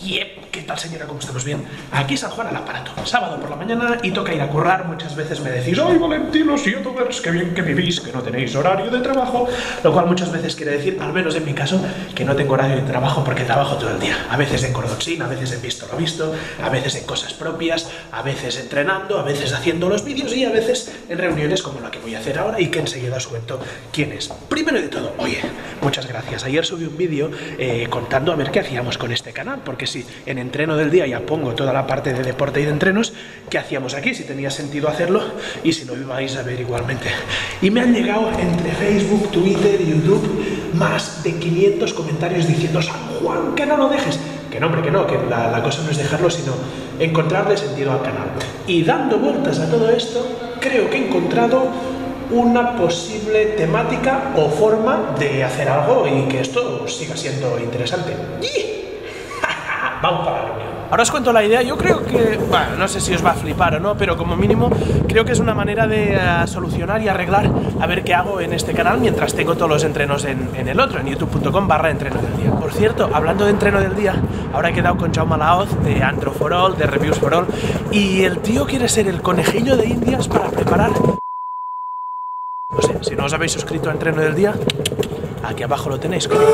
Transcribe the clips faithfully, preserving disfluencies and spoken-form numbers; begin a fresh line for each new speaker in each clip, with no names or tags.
Yep, ¿qué tal, señora? ¿Cómo estamos? Bien. Aquí San Juan al aparato. Sábado por la mañana y toca ir a currar. Muchas veces me decís: ¡ay, valentinos youtubers, qué bien que vivís, que no tenéis horario de trabajo! Lo cual muchas veces quiere decir, al menos en mi caso, que no tengo horario de trabajo porque trabajo todo el día. A veces en Cordoxín, a veces en Visto lo Visto, a veces en cosas propias, a veces entrenando, a veces haciendo los vídeos y a veces en reuniones como la que voy a hacer ahora y que enseguida os cuento quién es. Primero de todo, oye, muchas gracias. Ayer subí un vídeo eh, contando a ver qué hacíamos con este canal, porque si en entreno del día ya pongo toda la parte de deporte y de entrenos, ¿qué hacíamos aquí? Si tenía sentido hacerlo y si no ibais a ver igualmente. Y me han llegado entre Facebook, Twitter y YouTube más de quinientos comentarios diciendo: San Juan, que no lo dejes. Que no, hombre, que no, que la, la cosa no es dejarlo, sino encontrarle sentido al canal. Y dando vueltas a todo esto, creo que he encontrado una posible temática o forma de hacer algo y que esto siga siendo interesante. Vamos para la reunión. Ahora os cuento la idea. Yo creo que, bueno, no sé si os va a flipar o no, pero como mínimo creo que es una manera de uh, solucionar y arreglar a ver qué hago en este canal mientras tengo todos los entrenos en, en el otro, en youtube punto com barra entreno del día. Por cierto, hablando de entreno del día, ahora he quedado con Jaume Laoz de Andro for All, de Reviews for All, y el tío quiere ser el conejillo de Indias para preparar... No sé, si no os habéis suscrito a Entreno del Día, aquí abajo lo tenéis, coño.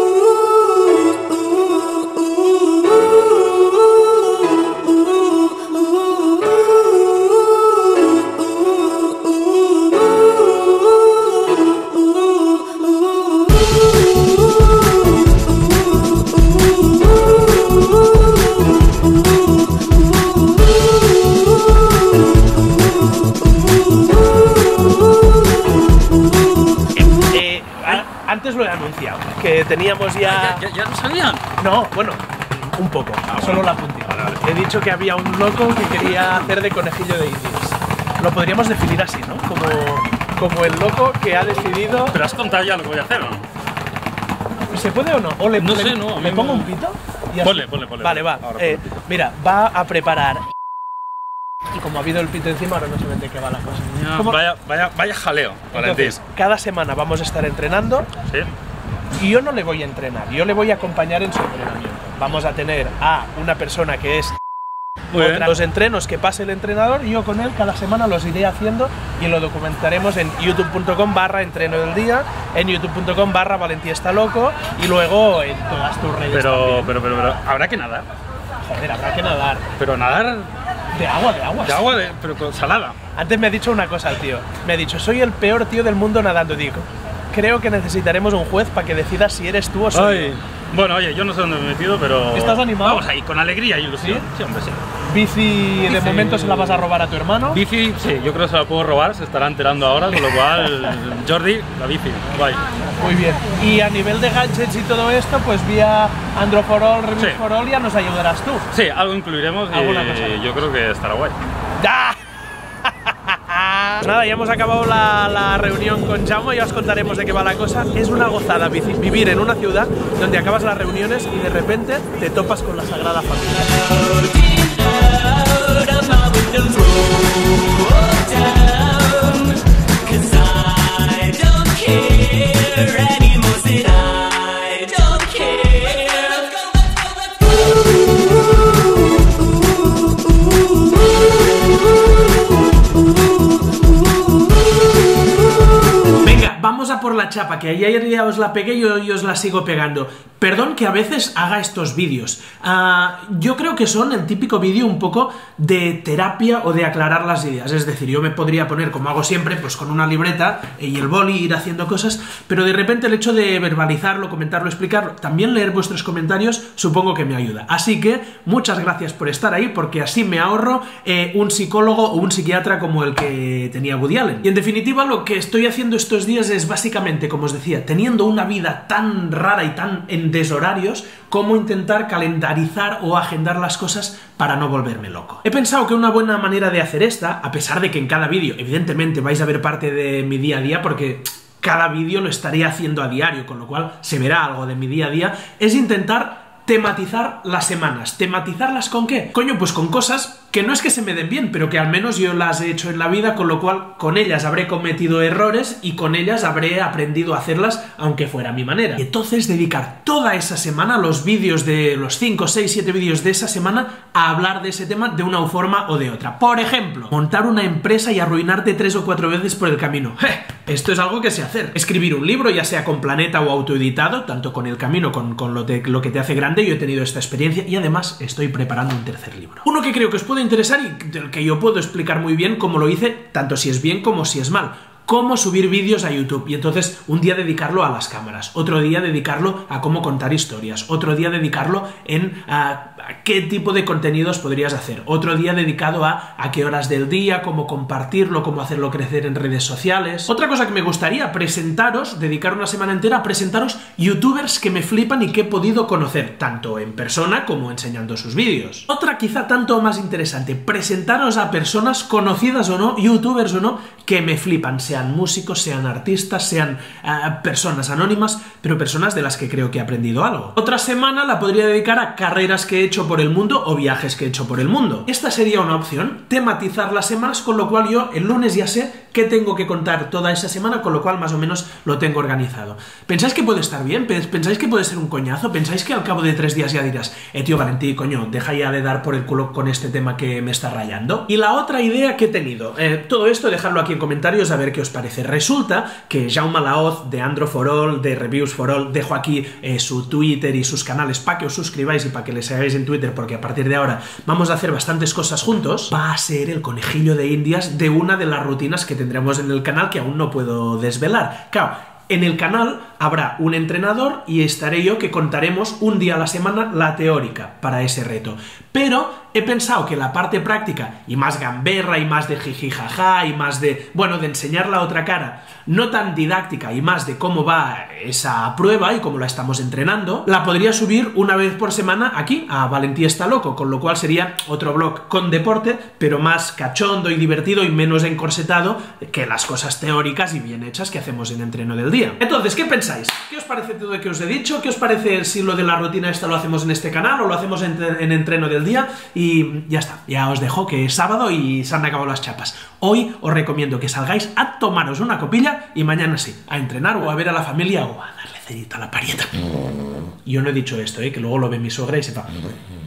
Antes lo he anunciado, que teníamos ya...
¿Ya, ya, ya lo sabían?
No, bueno, un poco, ah, solo la puntilla. Vale, vale. He dicho que había un loco que quería hacer de conejillo de indias. Lo podríamos definir así, ¿no? Como, como el loco que ha decidido...
Pero has contado ya lo que voy a hacer, ¿no?
¿Se puede o no? ¿O le,
no
le,
sé, no.
¿Le pongo un pito?
Ponle, ponle, ponle.
Vale, va. Eh, mira, va a preparar... Y como ha habido el pito encima, ahora no sé de qué va la cosa.
No, vaya, vaya, vaya jaleo, Valentín.
Cada semana vamos a estar entrenando.
¿Sí?
Y yo no le voy a entrenar, yo le voy a acompañar en su entrenamiento. Vamos a tener a una persona que es... Otra, los entrenos que pase el entrenador y yo con él cada semana los iré haciendo y lo documentaremos en youtube punto com barra entreno del día, en youtube punto com barra Valentí está loco y luego en todas tus redes.
Pero, pero, pero, pero, ¿habrá que nadar?
Joder, habrá que nadar.
Pero nadar...
De agua, de agua.
De agua, de, pero con salada.
Antes me ha dicho una cosa el tío. Me ha dicho: soy el peor tío del mundo nadando. Digo, creo que necesitaremos un juez para que decida si eres tú o soy
Ay.
yo.
Bueno, oye, yo no sé dónde me he metido, pero...
¿Estás animado?
Vamos ahí, con alegría y ilusión. ¿Sí? Sí, hombre, sí.
¿Bici, Bici de momento se la vas a robar a tu hermano?
Bici, sí, yo creo que se la puedo robar, se estará enterando ahora, con lo cual, Jordi, la bici, guay.
Muy bien. Y a nivel de gadgets y todo esto, pues vía Andro for All, Reviews
sí.
for All, ya nos ayudarás tú.
Sí, algo incluiremos y yo creo que estará guay.
¡Ah! Nada, ya hemos acabado la, la reunión con Jaume, ya os contaremos de qué va la cosa. Es una gozada vivir en una ciudad donde acabas las reuniones y de repente te topas con la Sagrada Familia. Vamos a por la chapa, que ayer ya os la pegué y hoy os la sigo pegando. Perdón que a veces haga estos vídeos. Uh, yo creo que son el típico vídeo un poco de terapia o de aclarar las ideas. Es decir, yo me podría poner, como hago siempre, pues con una libreta y el boli, ir haciendo cosas, pero de repente el hecho de verbalizarlo, comentarlo, explicarlo, también leer vuestros comentarios, supongo que me ayuda. Así que muchas gracias por estar ahí, porque así me ahorro eh, un psicólogo o un psiquiatra como el que tenía Woody Allen. Y en definitiva, lo que estoy haciendo estos días es básicamente, como os decía, teniendo una vida tan rara y tan en deshorarios, como intentar calendarizar o agendar las cosas para no volverme loco. He pensado que una buena manera de hacer esta, a pesar de que en cada vídeo evidentemente vais a ver parte de mi día a día, porque cada vídeo lo estaré haciendo a diario, con lo cual se verá algo de mi día a día, es intentar tematizar las semanas. ¿Tematizarlas con qué? Coño, pues con cosas que no es que se me den bien, pero que al menos yo las he hecho en la vida, con lo cual con ellas habré cometido errores y con ellas habré aprendido a hacerlas, aunque fuera a mi manera. Y entonces dedicar toda esa semana, los vídeos de los cinco, seis, siete vídeos de esa semana, a hablar de ese tema de una forma o de otra. Por ejemplo, montar una empresa y arruinarte tres o cuatro veces por el camino. ¡Eh! Esto es algo que sé hacer. Escribir un libro, ya sea con Planeta o autoeditado, tanto con el camino, con, con lo, de, lo que te hace grande, yo he tenido esta experiencia y además estoy preparando un tercer libro. Uno que creo que os puede interesar y del que yo puedo explicar muy bien cómo lo hice, tanto si es bien como si es mal. Cómo subir vídeos a YouTube, y entonces un día dedicarlo a las cámaras, otro día dedicarlo a cómo contar historias, otro día dedicarlo en a, a qué tipo de contenidos podrías hacer, otro día dedicado a a qué horas del día, cómo compartirlo, cómo hacerlo crecer en redes sociales. Otra cosa que me gustaría presentaros, dedicar una semana entera a presentaros youtubers que me flipan y que he podido conocer, tanto en persona como enseñando sus vídeos. Otra quizá tanto más interesante, presentaros a personas conocidas o no, youtubers o no, que me flipan, sean sean músicos, sean artistas, sean uh, personas anónimas, pero personas de las que creo que he aprendido algo. Otra semana la podría dedicar a carreras que he hecho por el mundo o viajes que he hecho por el mundo. Esta sería una opción, tematizar las semanas, con lo cual yo el lunes ya sé qué tengo que contar toda esa semana, con lo cual más o menos lo tengo organizado. ¿Pensáis que puede estar bien? ¿Pensáis que puede ser un coñazo? ¿Pensáis que al cabo de tres días ya dirás, eh tío Valentí, coño, deja ya de dar por el culo con este tema que me está rayando? Y la otra idea que he tenido, eh, todo esto dejadlo aquí en comentarios a ver qué os parece. Resulta que Jaume Laoz de Andro for All, de Reviews for All, dejo aquí eh, su Twitter y sus canales para que os suscribáis y para que les hagáis en Twitter, porque a partir de ahora vamos a hacer bastantes cosas juntos. Va a ser el conejillo de indias de una de las rutinas que tendremos en el canal que aún no puedo desvelar. Claro, en el canal habrá un entrenador y estaré yo que contaremos un día a la semana la teórica para ese reto. Pero he pensado que la parte práctica y más gamberra y más de jiji jaja y más de, bueno, de enseñar la otra cara, no tan didáctica y más de cómo va esa prueba y cómo la estamos entrenando, la podría subir una vez por semana aquí a Valentí está loco, con lo cual sería otro vlog con deporte, pero más cachondo y divertido y menos encorsetado que las cosas teóricas y bien hechas que hacemos en Entreno del Día. Entonces, ¿qué pensáis? ¿Qué os parece todo lo que os he dicho? ¿Qué os parece si lo de la rutina esta lo hacemos en este canal o lo hacemos en, en Entreno del Día? Y ya está, ya os dejo que es sábado y se han acabado las chapas. Hoy os recomiendo que salgáis a tomaros una copilla y mañana sí, a entrenar o a ver a la familia o a darle cerita a la parieta. Yo no he dicho esto, ¿eh? Que luego lo ve mi suegra y sepa.